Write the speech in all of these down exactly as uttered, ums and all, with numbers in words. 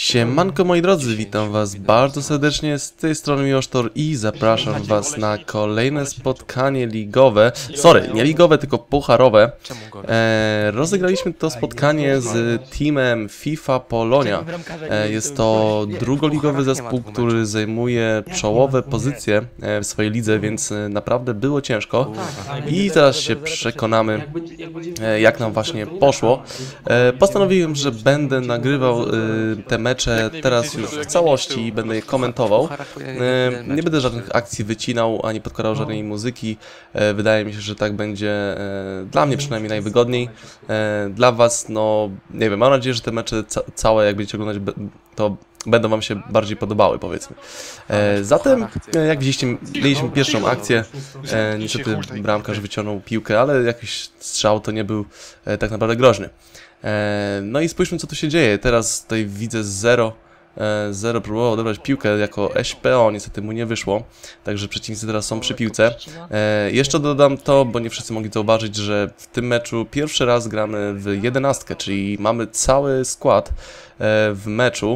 Siemanko moi drodzy, witam was bardzo serdecznie, z tej strony Miłosztor i zapraszam was na kolejne spotkanie ligowe, sorry, nie ligowe, tylko pucharowe. E, rozegraliśmy to spotkanie z teamem FIFA Polonia. E, jest to drugoligowy zespół, który zajmuje czołowe pozycje w swojej lidze, więc naprawdę było ciężko. I zaraz się przekonamy, jak nam właśnie poszło. E, postanowiłem, że będę nagrywał e, te mecze teraz już w całości i będę je komentował. E, nie będę żadnych akcji wycinał, ani podkładał żadnej muzyki. E, wydaje mi się, że tak będzie e, dla mnie przynajmniej najwygodniej. E, dla was, no nie wiem, mam nadzieję, że te mecze ca całe, jak będziecie oglądać, to będą wam się bardziej podobały, powiedzmy. E, zatem, jak widzieliście, mieliśmy pierwszą akcję. E, niestety bramkarz wyciągnął piłkę, ale jakiś strzał to nie był e, tak naprawdę groźny. E, no i spójrzmy, co tu się dzieje. Teraz tutaj widzę zero. Zero próbował odebrać piłkę jako S P O, niestety mu nie wyszło. Także przeciwnicy teraz są przy piłce. E, jeszcze dodam to, bo nie wszyscy mogli zauważyć, że w tym meczu pierwszy raz gramy w jedenastkę, czyli mamy cały skład e, w meczu.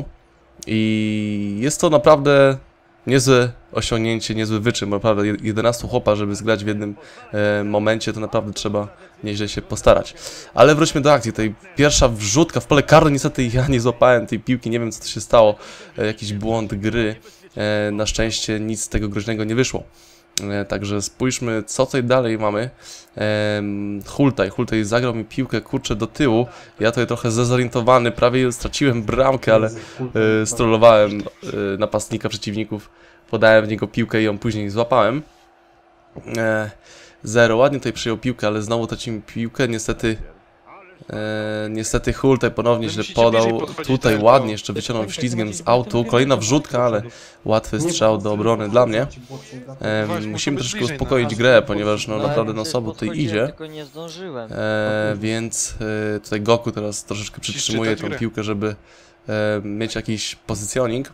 I jest to naprawdę niezłe osiągnięcie, niezły wyczyn, bo naprawdę jedenastu chłopa, żeby zgrać w jednym e, momencie, to naprawdę trzeba nieźle się postarać. Ale wróćmy do akcji. Tutaj pierwsza wrzutka w pole karne, niestety ja nie złapałem tej piłki, nie wiem, co to się stało, e, jakiś błąd gry. E, na szczęście nic z tego groźnego nie wyszło. E, także spójrzmy, co tutaj dalej mamy. E, Hultaj, Hultaj zagrał mi piłkę, kurczę, do tyłu. Ja tutaj trochę zdezorientowany, prawie straciłem bramkę, ale e, strollowałem e, napastnika przeciwników. Podałem w niego piłkę i ją później złapałem. E, zero, ładnie tutaj przyjął piłkę, ale znowu tracimy piłkę, niestety. E, niestety Hultaj ponownie źle podał. Tutaj ładnie jeszcze wyciągnął ślizgiem z autu. Kolejna wrzutka, ale łatwy strzał do obrony dla mnie. E, musimy troszeczkę uspokoić grę, ponieważ no naprawdę na sobą tutaj idzie. E, więc e, tutaj Goku teraz troszeczkę przytrzymuje tą piłkę, żeby e, mieć jakiś pozycjoning.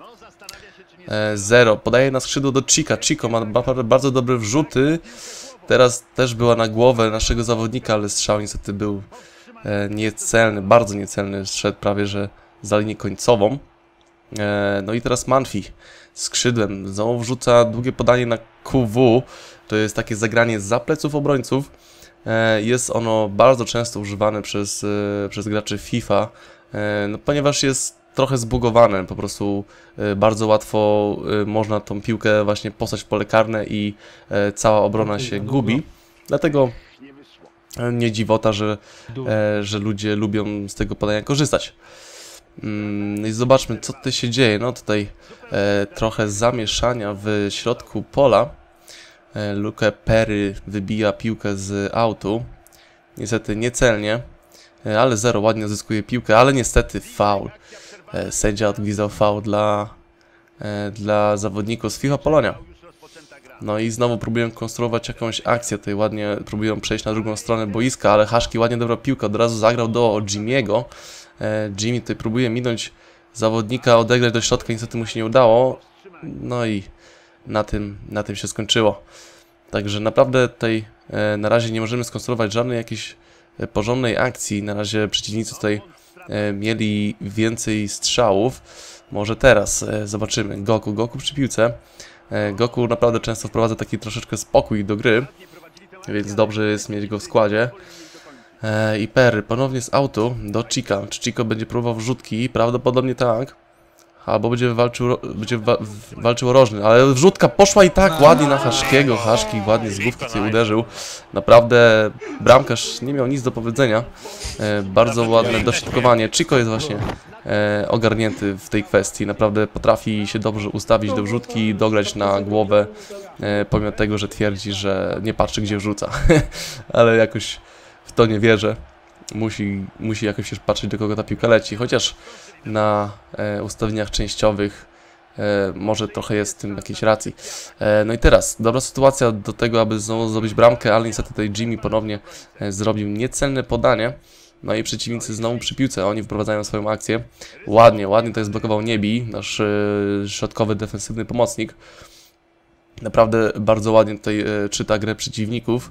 E, zero. Podaje na skrzydło do Chica. Chico ma naprawdę bardzo dobre wrzuty. Teraz też była na głowę naszego zawodnika, ale strzał niestety był e, niecelny, bardzo niecelny. Szedł prawie że za linię końcową. E, no i teraz Manfi skrzydłem. Znowu wrzuca długie podanie na Q W. To jest takie zagranie za pleców obrońców. E, jest ono bardzo często używane przez, e, przez graczy FIFA, e, no, ponieważ jest trochę zbugowane, po prostu y, bardzo łatwo y, można tą piłkę właśnie posłać w pole karne i y, cała obrona się gubi. Dlatego y, nie dziwota, że, y, że ludzie lubią z tego podania korzystać. Mm, I zobaczmy, co tutaj się dzieje. No tutaj y, trochę zamieszania w środku pola. Y, Luke Perry wybija piłkę z autu. Niestety niecelnie, y, ale zero ładnie zyskuje piłkę, ale niestety faul. Sędzia odgwizdał faul dla, e, dla zawodników z FIFA Polonia. No i znowu próbuję konstruować jakąś akcję. Tutaj ładnie próbują przejść na drugą stronę boiska, ale Haszki ładnie dobrał piłkę, od razu zagrał do Jimmy'ego. E, Jimmy tutaj próbuje minąć zawodnika, odegrać do środka, niestety mu się nie udało. No i na tym, na tym się skończyło. Także naprawdę tutaj e, na razie nie możemy skonstruować żadnej jakiejś e, porządnej akcji. Na razie przeciwnicy tutaj E, mieli więcej strzałów. Może teraz e, zobaczymy. Goku, Goku przy piłce. E, Goku naprawdę często wprowadza taki troszeczkę spokój do gry, więc dobrze jest mieć go w składzie. E, I Perry ponownie z autu do Chica. Czy Chico będzie próbował wrzutki? Prawdopodobnie tak. Albo będzie walczył, będzie wa walczył o rożny, ale wrzutka poszła i tak ładnie na Haszkiego. Haszki ładnie z główki tutaj uderzył. Naprawdę bramkarz nie miał nic do powiedzenia. E, bardzo ładne dośrodkowanie. Chico jest właśnie e, ogarnięty w tej kwestii. Naprawdę potrafi się dobrze ustawić do wrzutki, dograć na głowę, e, pomimo tego, że twierdzi, że nie patrzy gdzie wrzuca. Ale jakoś w to nie wierzę. Musi, musi jakoś się patrzeć, do kogo ta piłka leci, chociaż na e, ustawieniach częściowych e, może trochę jest w tym jakiejś racji. E, no i teraz, dobra sytuacja do tego, aby znowu zdobyć bramkę, ale niestety tutaj Jimmy ponownie e, zrobił niecelne podanie. No i przeciwnicy znowu przy piłce, oni wprowadzają swoją akcję. Ładnie, ładnie to zblokował Niebi, nasz e, środkowy, defensywny pomocnik. Naprawdę bardzo ładnie tutaj e, czyta grę przeciwników.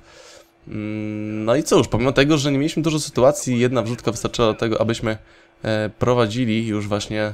No i cóż, pomimo tego, że nie mieliśmy dużo sytuacji, jedna wrzutka wystarczyła do tego, abyśmy e, prowadzili już właśnie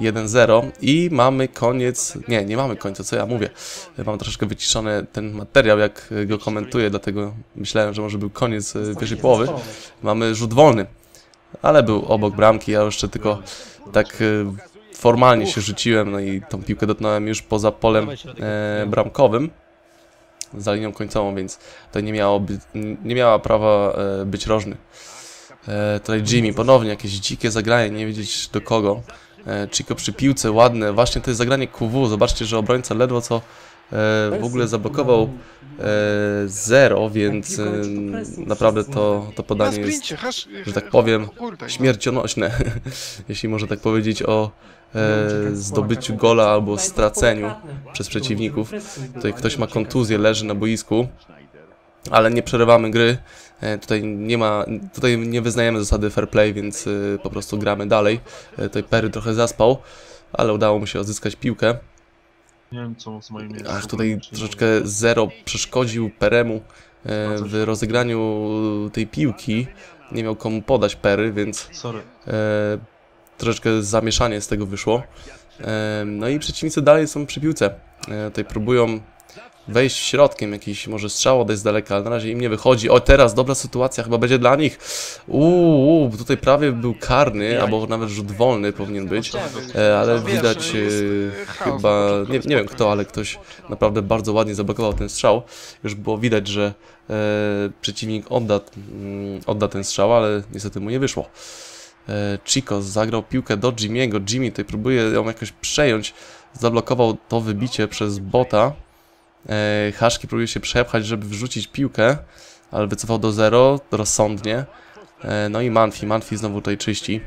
jeden zero i mamy koniec, nie, nie mamy końca, co ja mówię. Mam troszeczkę wyciszony ten materiał, jak go komentuję, dlatego myślałem, że może był koniec pierwszej połowy. Mamy rzut wolny, ale był obok bramki, ja jeszcze tylko tak formalnie się rzuciłem, no i tą piłkę dotknąłem już poza polem e, bramkowym, za linią końcową, więc to nie miało by, nie miała prawa e, być rożny. E, tutaj Jimmy, ponownie jakieś dzikie zagranie, nie wiedzieć do kogo. E, Chico przy piłce, ładne, właśnie to jest zagranie Q W, zobaczcie, że obrońca ledwo co e, w ogóle zablokował e, zero, więc e, naprawdę to, to podanie jest, że tak powiem, śmiercionośne, jeśli można tak powiedzieć o e, zdobyciu gola albo straceniu przez przeciwników. Tutaj ktoś ma kontuzję, leży na boisku, ale nie przerywamy gry. E, tutaj nie ma, tutaj nie wyznajemy zasady fair play, więc e, po prostu gramy dalej. E, tutaj Perry trochę zaspał, ale udało mu się odzyskać piłkę. Nie wiem, co z moim Aż tutaj troszeczkę zero przeszkodził Peremu e, w rozegraniu tej piłki. Nie miał komu podać Perry, więc e, troszeczkę zamieszanie z tego wyszło. E, no i przeciwnicy dalej są przy piłce. E, tutaj próbują wejść środkiem, jakiś może strzał odejść z daleka, ale na razie im nie wychodzi. O, teraz dobra sytuacja chyba będzie dla nich. Uuu, tutaj prawie był karny, albo nawet rzut wolny powinien być, e, ale widać e, chyba, nie, nie wiem kto, ale ktoś naprawdę bardzo ładnie zablokował ten strzał. Już było widać, że e, przeciwnik odda, mm, odda ten strzał, ale niestety mu nie wyszło. E, Chico zagrał piłkę do Jimmy'ego. Jimmy tutaj próbuje ją jakoś przejąć, zablokował to wybicie przez bota. E, Haszki próbuje się przepchać, żeby wrzucić piłkę, ale wycofał do zero, rozsądnie. E, no i Manfi, Manfi znowu tutaj czyści.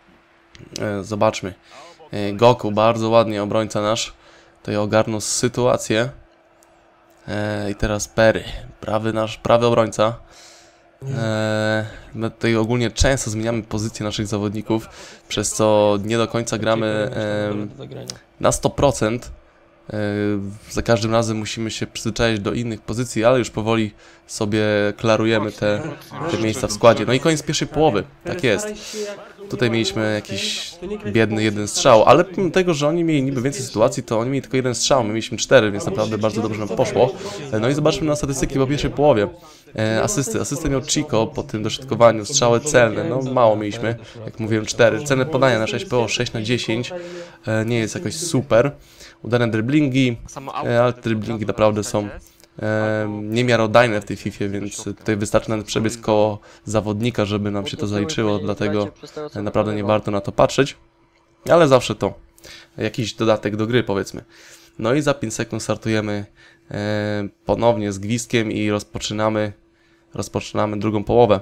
E, zobaczmy. E, Goku, bardzo ładnie obrońca nasz tutaj ogarnął sytuację. E, I teraz Perry, prawy nasz, prawy obrońca. E, my tutaj ogólnie często zmieniamy pozycję naszych zawodników, przez co nie do końca gramy e, na sto procent. Za każdym razem musimy się przyzwyczaić do innych pozycji, ale już powoli sobie klarujemy te, te miejsca w składzie. No i koniec pierwszej połowy, tak jest. Tutaj mieliśmy jakiś biedny jeden strzał, ale pomimo tego, że oni mieli niby więcej sytuacji, to oni mieli tylko jeden strzał, my mieliśmy cztery, więc naprawdę bardzo dobrze nam poszło. No i zobaczmy na statystyki po pierwszej połowie. Asysty, asystę miał Chico po tym dośrodkowaniu, strzały celne, no mało mieliśmy, jak mówiłem cztery. Cenne podania na sześć P O, sześć na dziesięć, nie jest jakoś super. Udane driblingi, ale driblingi naprawdę są e, niemiarodajne w tej Fifie, więc tutaj wystarczy nawet przebiec koło zawodnika, żeby nam się to zaliczyło, dlatego naprawdę nie warto na to patrzeć, ale zawsze to jakiś dodatek do gry, powiedzmy. No i za pięć sekund startujemy e, ponownie z gwizdkiem i rozpoczynamy, rozpoczynamy drugą połowę.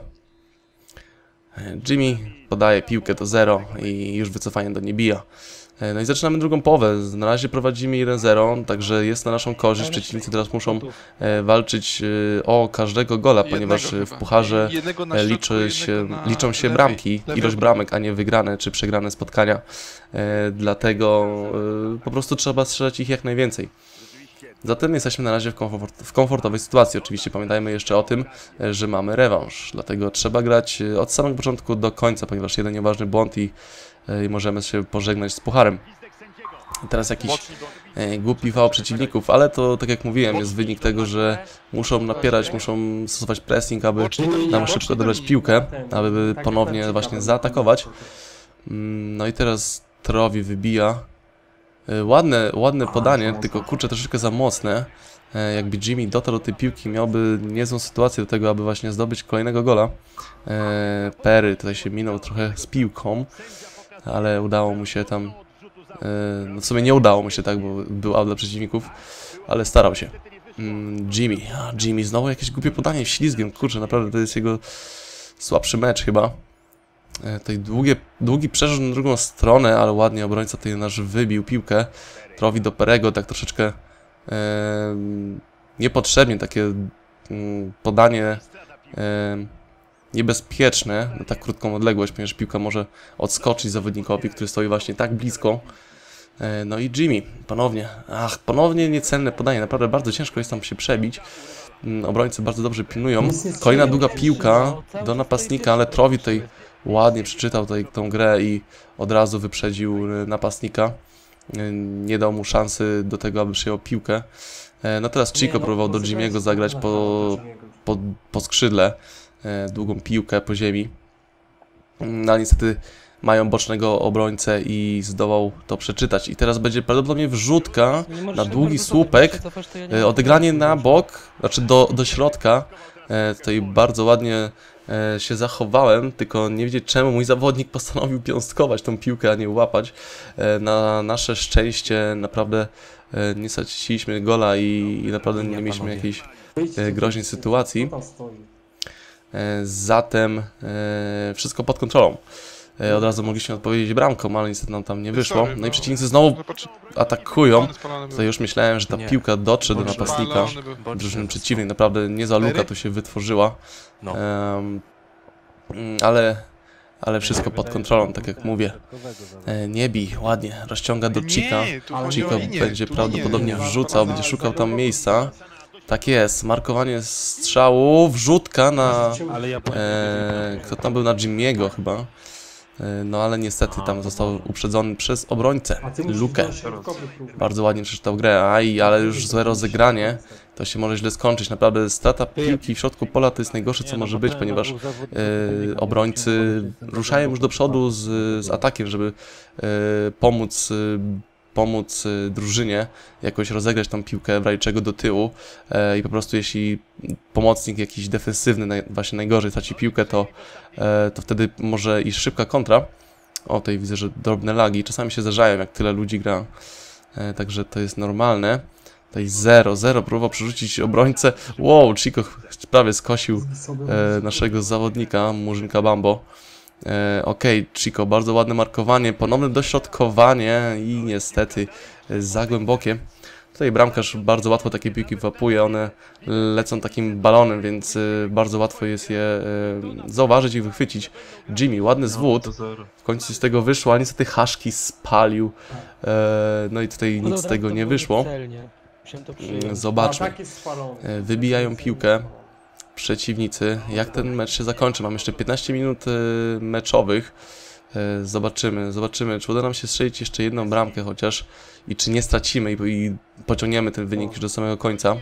Jimmy podaje piłkę do zero i już wycofanie do nie bija. No i zaczynamy drugą połowę. Na razie prowadzimy jeden zero, także jest na naszą korzyść. Przeciwnicy teraz muszą e, walczyć e, o każdego gola, ponieważ w pucharze e, liczy się, liczą się bramki, ilość bramek, a nie wygrane czy przegrane spotkania. E, dlatego e, po prostu trzeba strzelać ich jak najwięcej. Zatem jesteśmy na razie w, komfort, w komfortowej sytuacji. Oczywiście pamiętajmy jeszcze o tym, że mamy rewanż, dlatego trzeba grać od samego początku do końca, ponieważ jeden nieważny błąd i, i możemy się pożegnać z pucharem. Teraz jakiś e, głupi wał przeciwników, ale to, tak jak mówiłem, jest wynik tego, że muszą napierać, muszą stosować pressing, aby nam szybko odebrać piłkę, aby ponownie właśnie zaatakować. No i teraz Trowi wybija. Ładne, ładne podanie, tylko kurczę troszeczkę za mocne. Jakby Jimmy dotarł do tej piłki, miałby niezłą sytuację do tego, aby właśnie zdobyć kolejnego gola. Perry tutaj się minął trochę z piłką, ale udało mu się tam... No w sumie nie udało mu się, tak, bo był out dla przeciwników, ale starał się. Jimmy, a Jimmy znowu jakieś głupie podanie ślizgiem, kurczę, naprawdę to jest jego słabszy mecz chyba. Tutaj długie, długi przerzut na drugą stronę, ale ładnie obrońca tutaj nasz wybił piłkę. Trowi do Perego, tak troszeczkę e, niepotrzebnie takie e, podanie e, niebezpieczne na tak krótką odległość, ponieważ piłka może odskoczyć zawodnikowi, który stoi właśnie tak blisko. E, no i Jimmy, ponownie, ach, ponownie niecenne podanie, naprawdę bardzo ciężko jest tam się przebić. Obrońcy bardzo dobrze pilnują. Kolejna długa piłka do napastnika, ale Trowi tutaj ładnie przeczytał tutaj tą grę i od razu wyprzedził napastnika. Nie dał mu szansy do tego, aby przyjął piłkę. No teraz Chico próbował do Jimmy'ego zagrać po, po, po skrzydle, długą piłkę po ziemi. No ale niestety mają bocznego obrońcę i zdołał to przeczytać. I teraz będzie prawdopodobnie wrzutka na długi słupek, odegranie na bok, znaczy do, do środka. Tutaj bardzo ładnie się zachowałem, tylko nie wiedzieć czemu mój zawodnik postanowił piąstkować tą piłkę, a nie łapać. Na nasze szczęście naprawdę nie straciliśmy gola i, i naprawdę nie mieliśmy jakiejś groźnej sytuacji. Zatem wszystko pod kontrolą. Od razu mogliśmy odpowiedzieć bramką, ale niestety nam tam nie wyszło. No i przeciwnicy znowu atakują. Tutaj już myślałem, że ta piłka dotrze do napastnika drużyny przeciwnej. Naprawdę niezła luka tu się wytworzyła. Um, ale, ale wszystko pod kontrolą, tak jak mówię. Nie bij, ładnie, rozciąga do Chica. Chico będzie prawdopodobnie wrzucał, będzie szukał tam miejsca. Tak jest, markowanie strzału, wrzutka na... E, kto tam był? Na Jimmy'ego chyba. No ale niestety tam został uprzedzony przez obrońcę, Lukę. Bardzo ładnie przeczytał grę, aj, ale już złe rozegranie. To się może źle skończyć. Naprawdę strata piłki w środku pola to jest najgorsze, co może być, ponieważ e, obrońcy ruszają już do przodu z, z atakiem, żeby e, pomóc e, pomóc y, drużynie jakoś rozegrać tą piłkę w razie czego do tyłu e, i po prostu jeśli pomocnik jakiś defensywny, naj, właśnie najgorzej traci piłkę, to, e, to wtedy może iść szybka kontra. O, tutaj widzę, że drobne lagi czasami się zdarzają, jak tyle ludzi gra, e, także to jest normalne. Tutaj zero, zero próbował przerzucić obrońcę. Wow, Chico prawie skosił e, naszego zawodnika, Murzynka Bambo. E, ok, Chico, bardzo ładne markowanie, ponowne dośrodkowanie i niestety e, za głębokie. Tutaj bramkarz bardzo łatwo takie piłki wyłapuje, one lecą takim balonem, więc e, bardzo łatwo jest je e, zauważyć i wychwycić. Jimmy, ładny zwód, w końcu z tego wyszło, ale niestety Haszki spalił, e, no i tutaj nic z tego nie wyszło. Zobaczmy, e, wybijają piłkę przeciwnicy. Jak ten mecz się zakończy? Mam jeszcze piętnaście minut y, meczowych. Y, zobaczymy, zobaczymy, czy uda nam się strzelić jeszcze jedną bramkę chociaż i czy nie stracimy i, i pociągniemy ten wynik już do samego końca.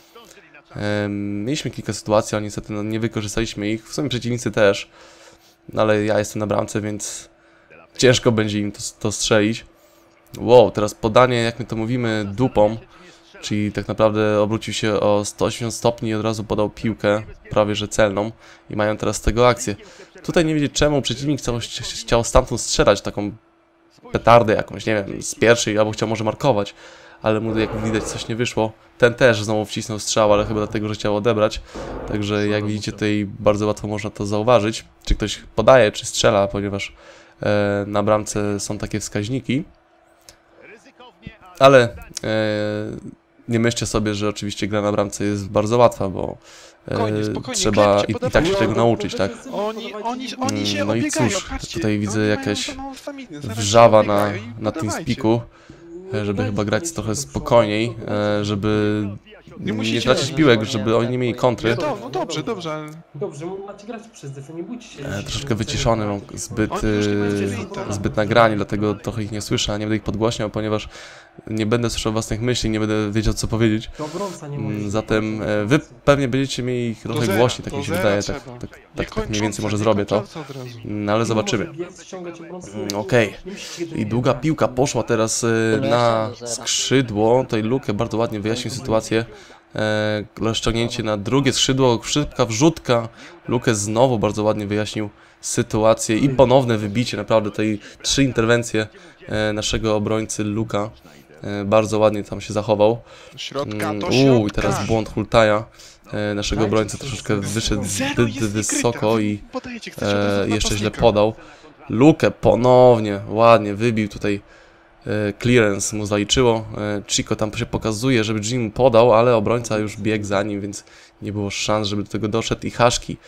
Y, mieliśmy kilka sytuacji, ale niestety no, nie wykorzystaliśmy ich. W sumie przeciwnicy też. No, ale ja jestem na bramce, więc ciężko będzie im to, to strzelić. Wow, teraz podanie, jak my to mówimy, dupą. Czyli tak naprawdę obrócił się o sto osiemdziesiąt stopni i od razu podał piłkę, prawie że celną. I mają teraz z tego akcję. Tutaj nie wiedzieć czemu przeciwnik chciał, chciał stamtąd strzelać taką petardę jakąś, nie wiem, z pierwszej, albo chciał może markować. Ale mu jak widać coś nie wyszło. Ten też znowu wcisnął strzał, ale chyba dlatego, że chciał odebrać. Także jak widzicie tutaj bardzo łatwo można to zauważyć. Czy ktoś podaje, czy strzela, ponieważ e, na bramce są takie wskaźniki. Ale... E, nie myślcie sobie, że oczywiście gra na bramce jest bardzo łatwa, bo e, Spokojnie, spokojnie, trzeba klepcie, i, i tak się tego nauczyć, tak? Oni, oni, oni się No i obiegają, cóż, patrzcie, tutaj widzę oni jakaś mają tą staminę, zaraz wrzawa się na, obiegają i na podawajcie. TeamSpeaku, e, żeby chyba grać trochę spokojniej, e, żeby Nie nie musicie- tracić piłek, żeby oni nie mieli kontry. Nie, to, no dobrze, dobrze, ale Dobrze, macie grać przez defy, nie bójcie się. E, troszeczkę wyciszony, mam zbyt, Oni już nie będzie e, winta. zbyt nagrani, dlatego trochę ich nie słyszę, a nie będę ich podgłaśniał, ponieważ nie będę słyszał własnych myśli, nie będę wiedział co powiedzieć. To obrońca nie Mm, może. Zatem e, wy pewnie będziecie mieli ich do trochę zera, głośniej, tak do mi się zera wydaje, tak, trzeba. tak, Nie tak, tak mniej więcej kończące, może nie zrobię to. kończące od razu. Mm, ale zobaczymy. Mm, Okej. I długa piłka poszła teraz e, na skrzydło. Tutaj Lukę bardzo ładnie wyjaśnił sytuację. E, rozciągnięcie na drugie skrzydło, szybka wrzutka. Lukę znowu bardzo ładnie wyjaśnił sytuację i ponowne wybicie. Naprawdę tutaj trzy interwencje e, naszego obrońcy Luka. E, bardzo ładnie tam się zachował. Do środka, Mm, do Uuu, i środka. teraz błąd Hultaja. E, naszego obrońcy troszeczkę wyszedł Zero zbyt jest wysoko wykryta. i Podajecie, chcecie od razu e, jeszcze źle napastnika. podał. Lukę ponownie, ładnie wybił tutaj. E, clearance mu zaliczyło. E, Chico tam się pokazuje, żeby Jim podał, ale obrońca już biegł za nim, więc nie było szans, żeby do tego doszedł. I Haszki.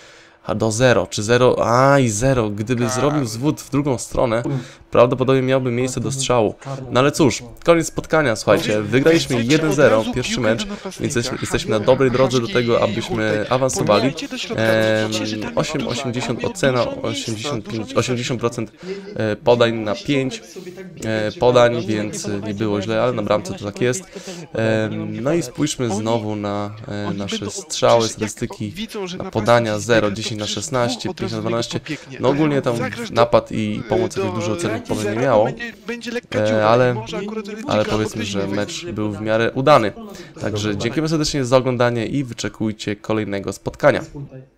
A do zero, czy zero, a i zero, gdyby Tak. zrobił zwód w drugą stronę, prawdopodobnie miałby miejsce do strzału. No ale cóż, koniec spotkania, słuchajcie, wygraliśmy jeden zero, pierwszy mecz, więc jesteśmy, jesteśmy na dobrej drodze do tego, abyśmy awansowali. osiem osiemdziesiąt ocena, osiemdziesiąt pięć, osiemdziesiąt procent podań na pięć podań, więc nie było źle, ale na bramce to tak jest. No i spójrzmy znowu na nasze strzały, statystyki, na podania zero, dziesięć na szesnaście, pięć na dwanaście. No ogólnie tam napad i pomoc jakoś dużo celnych podań nie miało, ale, ale powiedzmy, że mecz był w miarę udany. Także dziękujemy serdecznie za oglądanie i wyczekujcie kolejnego spotkania. Tutaj.